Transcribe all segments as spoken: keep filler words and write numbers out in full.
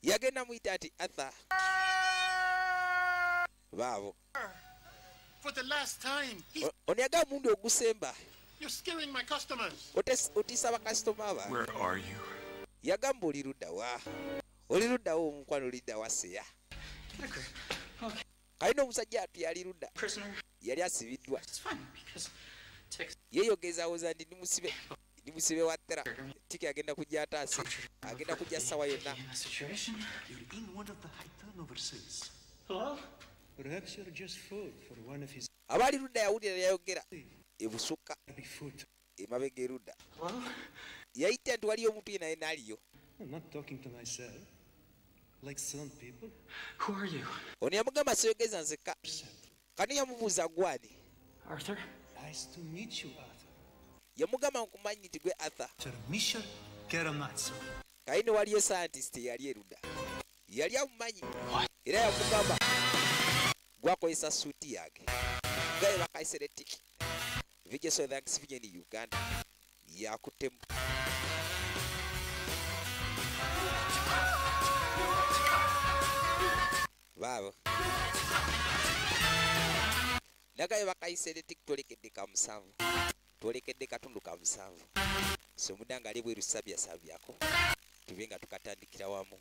yagenda muyita ati Arthur baabo For the last time. ono yagaa mundi ogusemba You're scaring my customers. otiisa bakasitoma ba Where are you? yagamba oli luddawa oli luddawo omukwano oliddawa seya kalina omusajja atu yali ludda yali asibiddwa yeeyogezaawo za ndi nimusibe nimusibe wa ttera tiki agenda kujja ataase agenda kujja sawa yonna abaali ludda yawulira yayogera ebusukka emabega erudda yayita nti waliyo omuntu ye naye naaliyo ono yamugamba siyogeza nzeka kani yamubuuza gwani yamugamba nkumanyi nti gwe Arthur kayine waliyo scientist yali erudda yali amumanyi era yamugamba gwakozesa suuti yange gaye bakaisere tiki vije so thanks vije ni Uganda yakuttemu baabo nagaye bakaisere tiki tolekedde ka musanvu tolekedde katundu ka musanvu so mudanga ali bweru sabya sabyako tube nga tukatandikira wamu.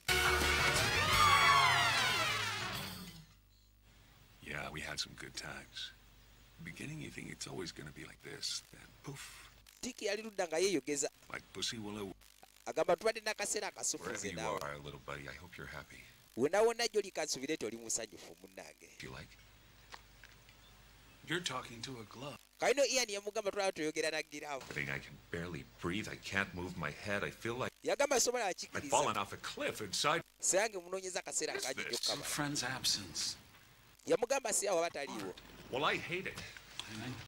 Yeah, we had some good times. Beginning, you think it's always going to be like this, then poof. Tiki yali ludda nga yeeyogeza. Like Pussy Willow. Agamba tubadde n'akaseera akasufuze naawe. Wherever you are, little buddy, I hope you're happy. Wonna wonna gy'oli kansubire ti oli musanyufu munnange. You like? You're talking to a glove. Kayino Ian yamugamba tulaba tuyogera na giraavu. I think I can barely breathe. I can't move my head. I feel like yagamba sobola I've akikiriza. fallen off a cliff inside. Seyange munoonyeza akaseera akaji Some friend's absence. yamugamba si awo bataliiwo. Well, I hate it.